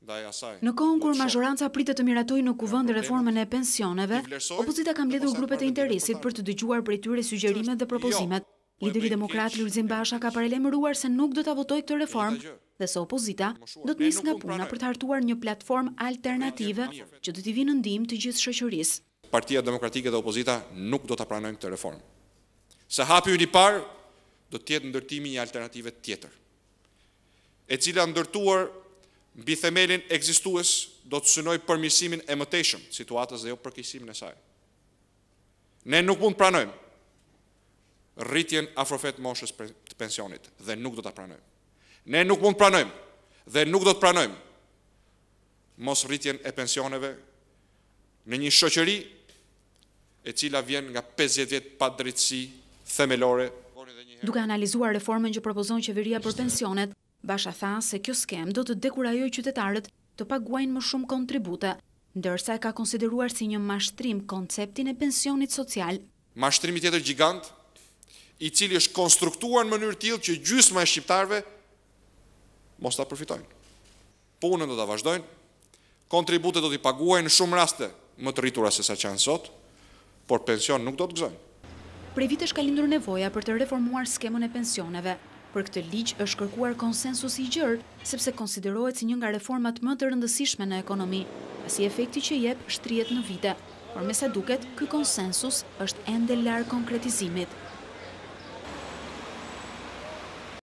Në kohën kur mazhoranca pritet të miratojë në kuvend reformën e pensioneve, opozita ka mbledhur grupet e interesit për të dëgjuar prej tyre sugjerimet dhe propozimet. Lideri demokrat Lulzim Basha ka paralajmëruar se nuk do ta votojë këtë reformë dhe se opozita do të nisë nga puna për të hartuar një platformë alternative që do t'i vinë në ndihmë të gjithë shoqërisë. Partia Demokratike dhe opozita nuk do ta pranojnë këtë reformë. Se hapi i parë do të jetë ndërtimi i një alternative tjetër, e cila ndërtuar mbi themelin ekzistues do të synoj përmirësimin e mëtejshëm situatës dhe jo përkeqësimin e saj. Ne nuk mund të pranojmë rritjen afrofet moshës të pensionit dhe nuk do ta pranojmë. Ne nuk mund të pranojmë dhe nuk do të pranojmë mos rritjen e pensioneve në një shoqëri e cila vjen nga 50 vjet pa drejtësi themelore. Duke analizuar reformën që propozon qeveria për pensionet, Basha tha se kjo skem do të dekurajojë qytetarët të paguajnë më shumë kontribute, ndërsa e ka konsideruar si një mashtrim konceptin e pensionit social. Mashtrimi tjetër gjigant, i cili është konstruktuar në mënyrë tillë që gjysma e shqiptarëve mos ta përfitojnë. Punën do ta vazhdojnë, kontributet do t'i paguajnë në shumë raste më të rritura se sa që janë sot, por pension nuk do të gëzojnë. Prej vitesh ka lindur nevoja për të reformuar skemën e pensioneve. Për këtë ligj është kërkuar konsensus i gjerë, sepse konsiderohet si një nga reformat më të rëndësishme në ekonomi, pasi efekti që jep shtrihet në vite, por me sa duket, ky konsensus është ende larg konkretizimit.